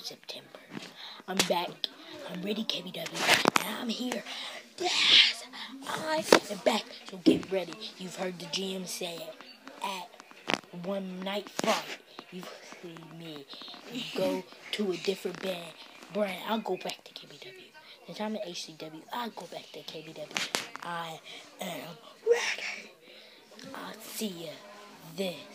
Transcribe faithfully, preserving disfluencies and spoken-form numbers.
September. I'm back. I'm ready, K B W. And I'm here. Yes, I am back. So get ready. You've heard the G M say it. At one night fight, you see me go to a different band. brand. I'll go back to K B W. Since I'm at H C W, I'll go back to K B W. I am ready. I'll see you then.